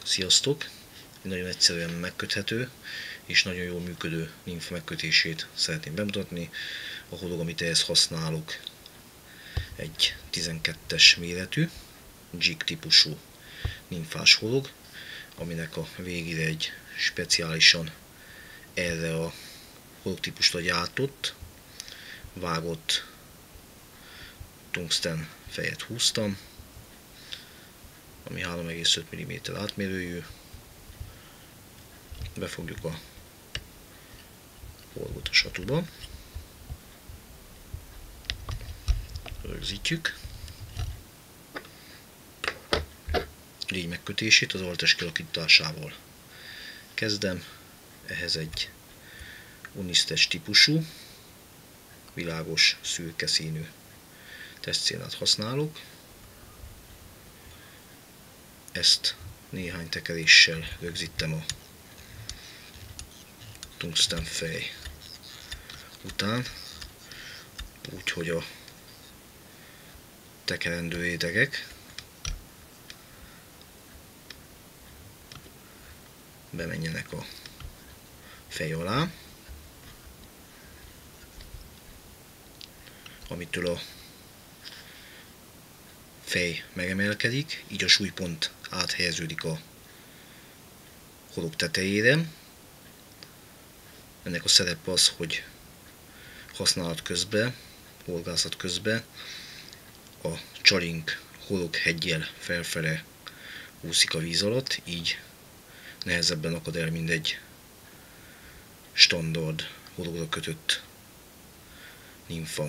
Sziasztok! Nagyon egyszerűen megköthető és nagyon jól működő nimfa megkötését szeretném bemutatni. A horog, amit ehhez használok, egy 12-es méretű, jig típusú nimfás horog, aminek a végére egy speciálisan erre a horogtípusra gyártott, vágott tungszten fejet húztam, ami 3,5 mm átmérőjű. Befogjuk a horgot a satuba, rögzítjük. Légy megkötését az altes kialakításával kezdem. Ehhez egy unisztes típusú, világos, szürke színű testcélnát használok. Ezt néhány tekeréssel rögzítem a tungszten fej után, úgyhogy a tekerendő rétegek bemenjenek a fej alá, amitől a fej megemelkedik, így a súlypont áthelyeződik a horog tetejére. Ennek a szerepe az, hogy használat közben, horgászat közben a csalink horogheggyel felfele úszik a víz alatt, így nehezebben akad el, mint egy standard horogra kötött nimfa.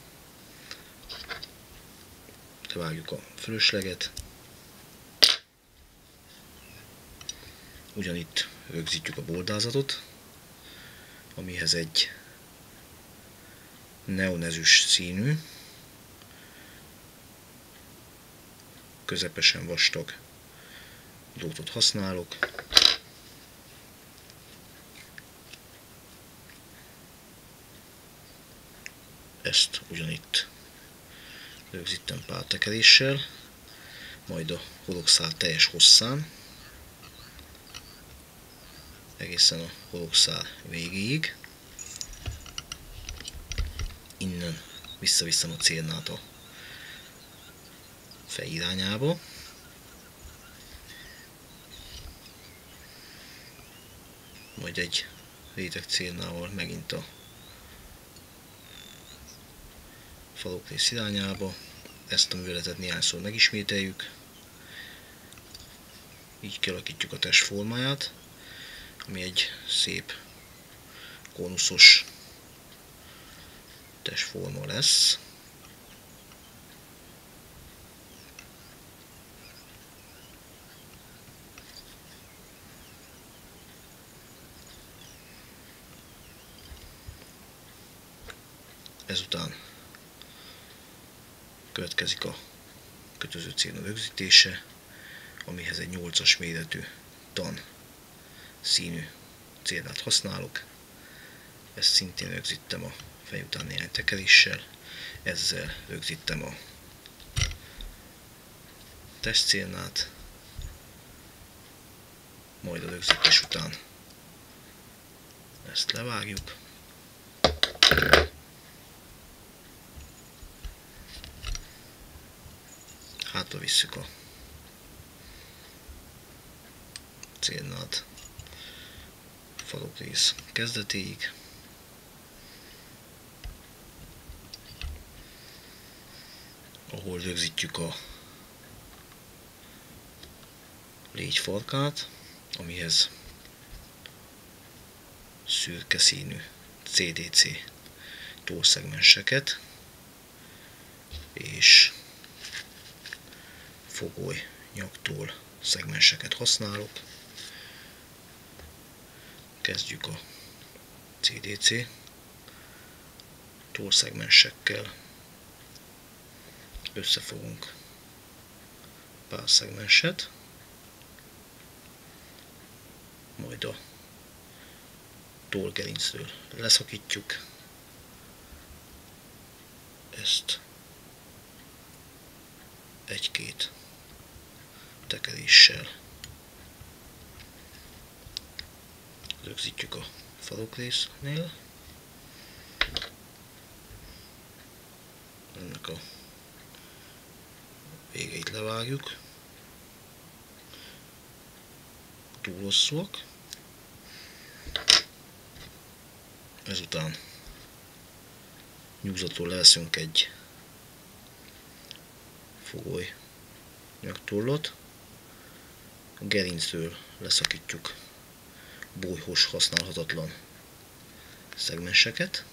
Vágjuk a fölösleget. Ugyanitt rögzítjük a boldázatot, amihez egy neonezüst színű, közepesen vastag drótot használok. Ezt ugyanitt rögzítem pár tekeréssel, majd a horogszál teljes hosszán, egészen a horogszál végéig. Innen visszaviszem a célnát a fej irányába. Majd egy réteg célnával megint a falokrész irányába. Ezt a műveletet néhányszor megismételjük. Így kialakítjuk a test formáját, ami egy szép kónuszos testforma lesz. Ezután következik a kötöző célna rögzítése, amihez egy 8-as méretű tan színű célnát használok. Ezt szintén rögzítem a fej után néhány tekeréssel, ezzel rögzítem a testcélnát, majd a rögzítés után ezt levágjuk. Hátra visszük a célnát falokrész kezdetéig. Ahol rögzítjük a légyfarkát, amihez szürke színű CDC tollszegmenseket és fogoly nyaktól szegmenseket használok. Kezdjük a CDC tollszegmensekkel, összefogunk pár szegmenset, majd a tollgerincről leszakítjuk, ezt egy-két tekeréssel Rögzítjük a farokrésznél. Ennek a végeit levágjuk. Túl hosszúak. Ezután nyújtól leveszünk egy fogoly nyaktollot. A gerincről leszakítjuk bójhos, használhatatlan szegmenseket.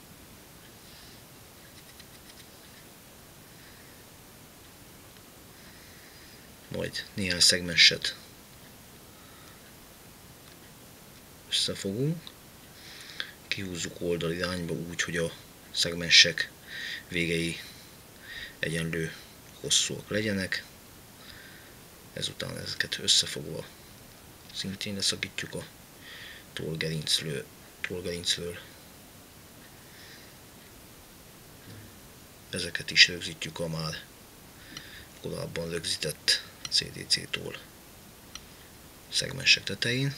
Majd néhány szegmenset összefogunk, kihúzzuk oldalirányba úgy, hogy a szegmensek végei egyenlő hosszúak legyenek. Ezután ezeket összefogva szintén leszakítjuk a tollgerincről. Ezeket is rögzítjük a már korábban rögzített CDC toll szegmensek tetején.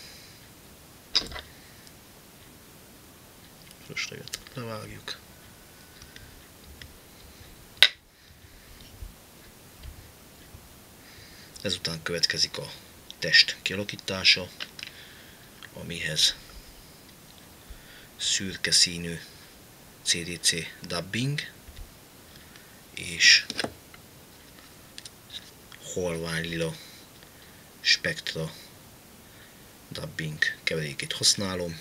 Fölösleget levágjuk. Ezután következik a test kialakítása, amihez szürke színű CDC dubbing és halványlila Spectra dubbing keverékét használom.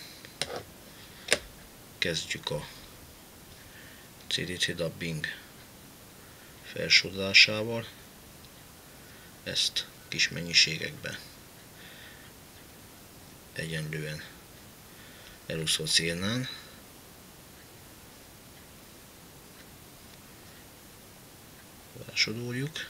Kezdjük a CDC dubbing felsorolásával. Ezt kis mennyiségekben egyenlően elosztva célnán rásodorjuk.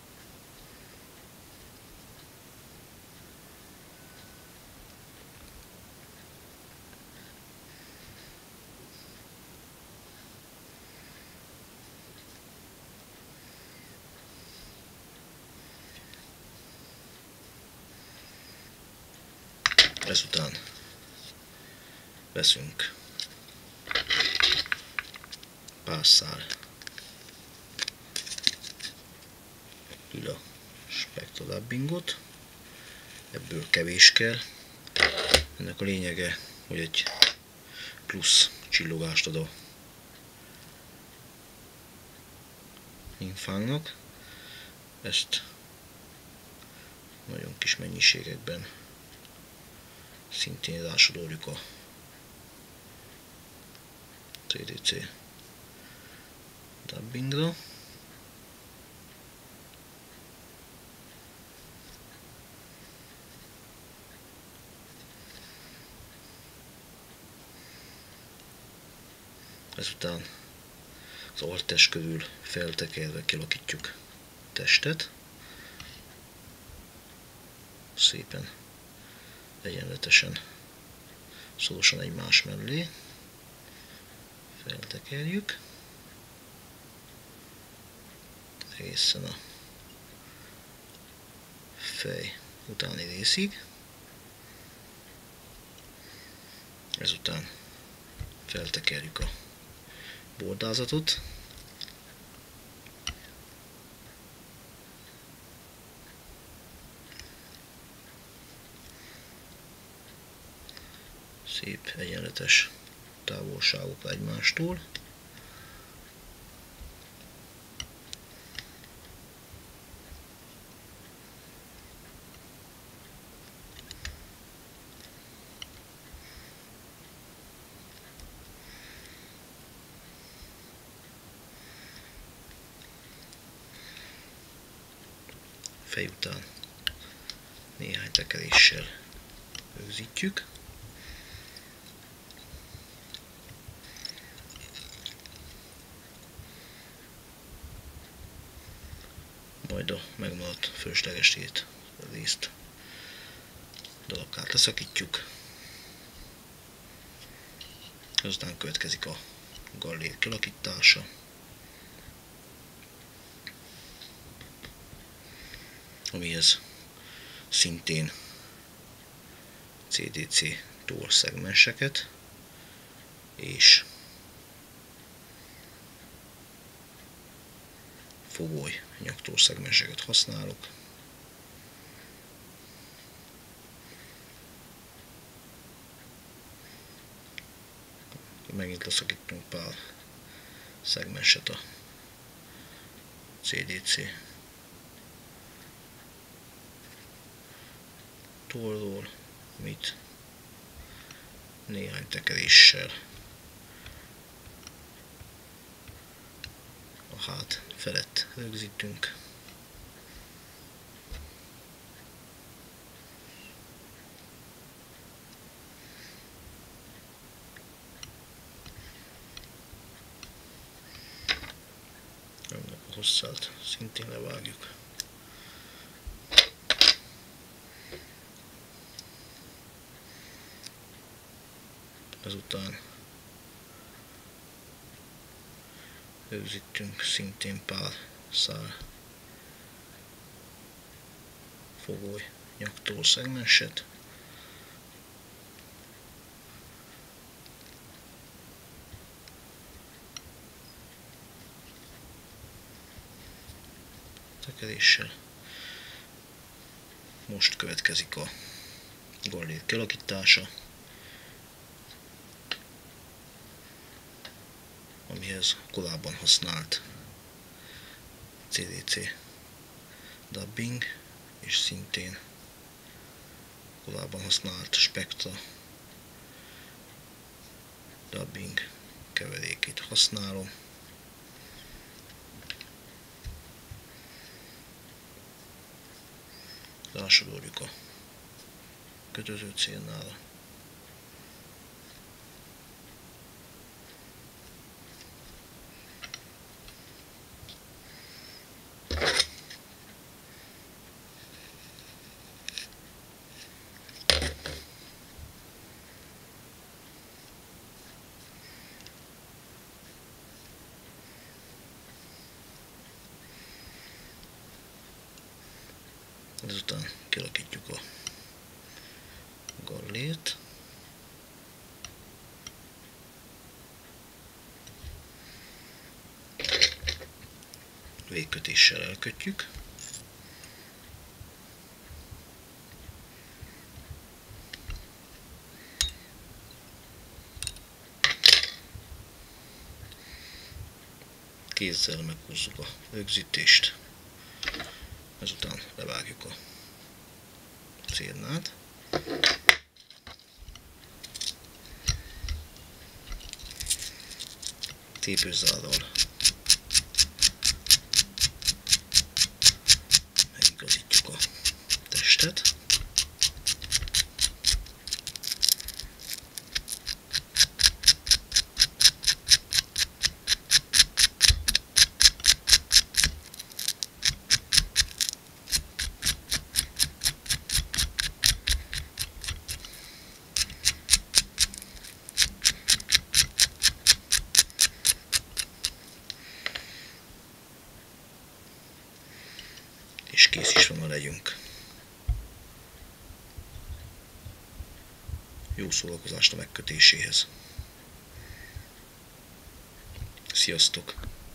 Ezután veszünk pár szál lila Spectra dubbingot, ebből kevés kell. Ennek a lényege, hogy egy plusz csillogást ad a infánknak. Ezt nagyon kis mennyiségekben szintén rásodorjuk a CDC dubbingra. Ezután az alttest körül feltekerve kialakítjuk a testet. Szépen egyenletesen, szorosan egymás mellé feltekerjük egészen a fej utáni részig. Ezután feltekerjük a bordázatot. Szép egyenletes távolságok egymástól. Fej után néhány tekeréssel rögzítjük. Majd a megmaradt fölösleges részt darabkát leszakítjuk. Aztán következik a gallér kialakítása. Amihez szintén CDC tollszegmenseket, és fogoly nyaktollszegmenseket használok. Megint leszakítunk pár szegmenset a CDC tollról, amit néhány tekeréssel a hát felett rögzítünk. Ennek a hosszát szintén levágjuk. Ezután rögzítünk szintén pár szál fogoly nyaktollszegmenset. Tekeréssel. Most következik a gallér kialakítása, amihez korábban használt CDC dubbing és szintén korábban használt Spectra dubbing keverékét használom. Rásodorjuk a kötöző célnára. Ezután kialakítjuk a gallért. Végkötéssel elkötjük. Kézzel meghúzzuk a rögzítést. Ezután levágjuk a cérnát. Tépőzárral megigazítjuk a testet. És kész is van a legyünk. Jó szórakozást a megkötéséhez. Sziasztok!